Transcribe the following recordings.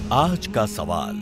आज का सवाल।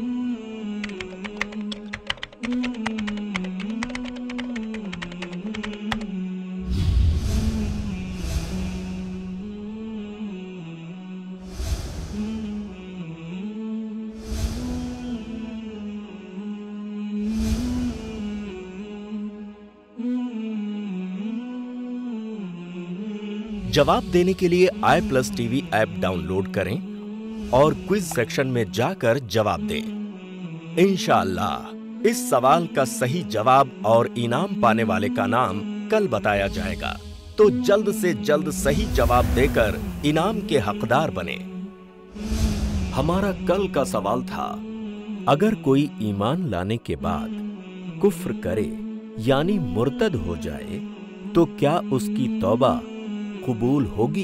जवाब देने के लिए i+TV ऐप डाउनलोड करें और क्विज सेक्शन में जाकर जवाब दें। इंशाअल्लाह इस सवाल का सही जवाब और इनाम पाने वाले का नाम कल बताया जाएगा, तो जल्द से जल्द सही जवाब देकर इनाम के हकदार बने। हमारा कल का सवाल था, अगर कोई ईमान लाने के बाद कुफ्र करे यानी मुर्तद हो जाए तो क्या उसकी तौबा कबूल होगी?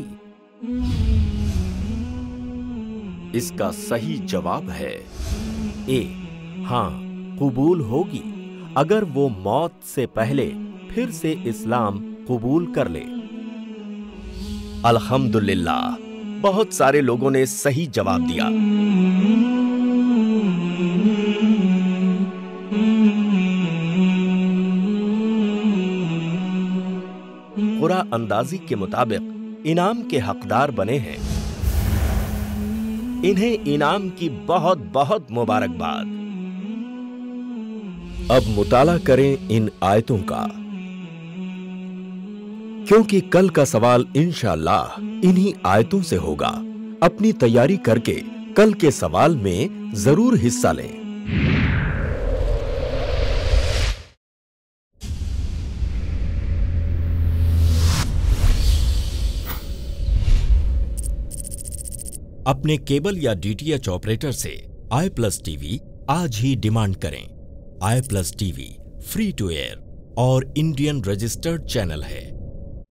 इसका सही जवाब है ए, हां कबूल होगी, अगर वो मौत से पहले फिर से इस्लाम कबूल कर ले। अल्हम्दुलिल्लाह, बहुत सारे लोगों ने सही जवाब दिया। कुरा अंदाजी के मुताबिक इनाम के हकदार बने हैं। इन्हें इनाम की बहुत बहुत मुबारकबाद। अब मुताला करें इन आयतों का, क्योंकि कल का सवाल इंशाअल्लाह इन्हीं आयतों से होगा। अपनी तैयारी करके कल के सवाल में जरूर हिस्सा लें। अपने केबल या डीटीएच ऑपरेटर से i+TV आज ही डिमांड करें। i+TV फ्री टू एयर और इंडियन रजिस्टर्ड चैनल है।